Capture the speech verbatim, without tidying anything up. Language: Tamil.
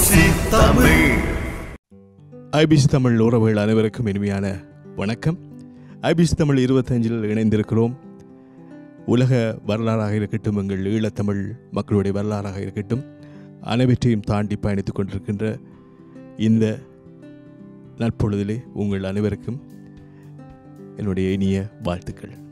ஐபிசி தமிழ். ஐபிசி தமிழ் உறவுகள் அனைவருக்கும் இனிமையான வணக்கம். ஐபிசி தமிழ் இருபத்தஞ்சில் இணைந்திருக்கிறோம். உலக வரலாறாக இருக்கட்டும், எங்கள் ஈழத்தமிழ் மக்களுடைய வரலாறாக இருக்கட்டும், அனைவற்றையும் தாண்டி பயணித்துக் கொண்டிருக்கின்ற இந்த நற்பொழுதிலே உங்கள் அனைவருக்கும் என்னுடைய இனிய வாழ்த்துக்கள்.